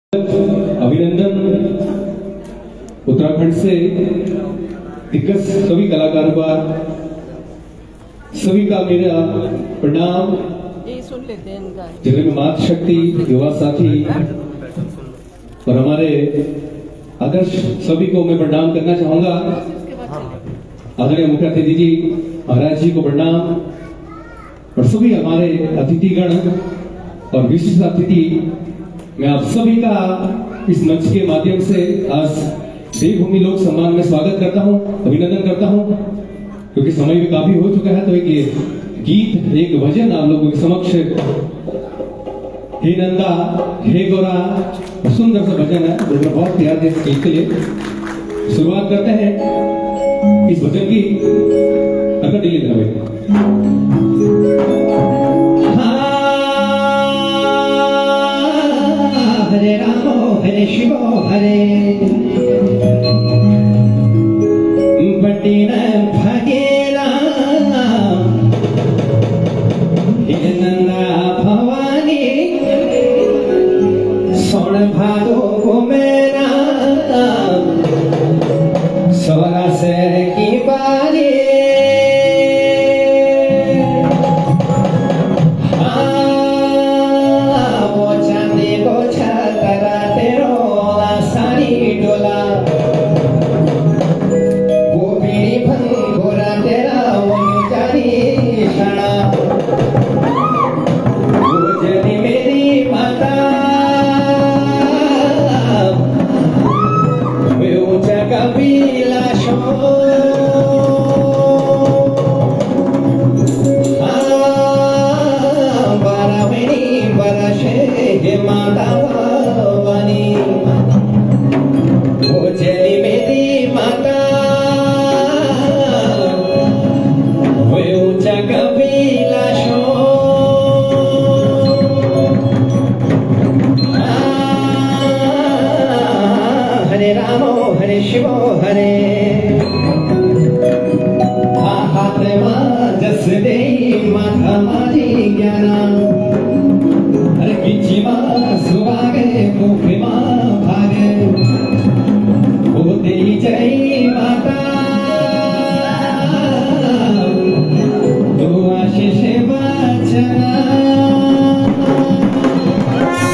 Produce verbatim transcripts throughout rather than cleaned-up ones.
अभिनंदन। उत्तराखंड से दिग्गज सभी कलाकारों का सभी का मेरा प्रणाम। जिले में मातृ शक्ति युवा साथी और हमारे आदर्श सभी को मैं प्रणाम करना चाहूंगा। आदरणीय मुख्य अतिथि जी महाराज जी को प्रणाम और सभी हमारे अतिथिगण और विशिष्ट अतिथि, मैं आप सभी का इस मंच के माध्यम से आज देवभूमि लोक सम्मान में स्वागत करता हूं, अभिनंदन करता हूं। क्योंकि समय भी काफी हो चुका है तो एक गीत, एक भजन आप लोगों के समक्ष, हे नंदा हे गोरा, सुंदर सा भजन है जो मैं बहुत प्यार दे गीत के लिए शुरुआत करते हैं इस भजन की। अगर दिल्ली में हरे रामो हरे शिवो हरे बटी न भगेरा हे नंदा भवानी सोन भादो को मेरा सोना से की बारी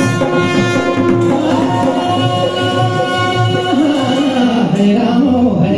हरे रामो हरे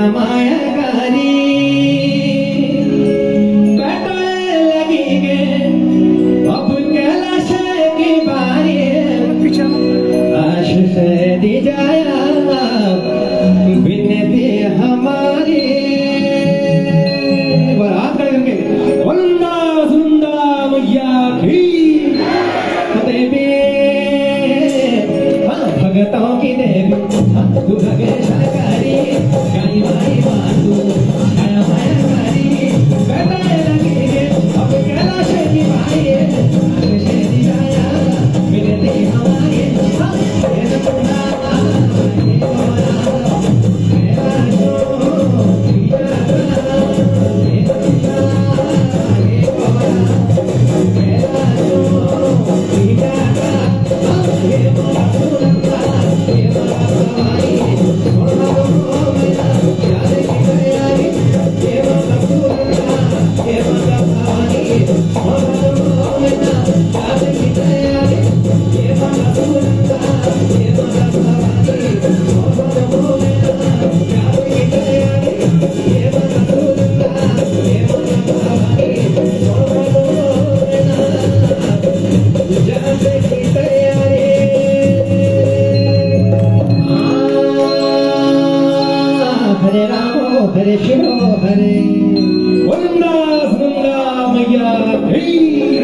मायाकारी कटने लगी गे अब कैलाश की बारी आशीष दी जाया विनती हमारी बरात करके वंदा सुंदा मैया की देवी भगतों की देवी तू भगेशकारी गाई माई मातू छाया मायाकारी कटने लगी गे अब कैलाश की बारी आशीष दी जाया विनती हमारी हरे रामो हरे शिवो हरे वंदा सुंदा मैया की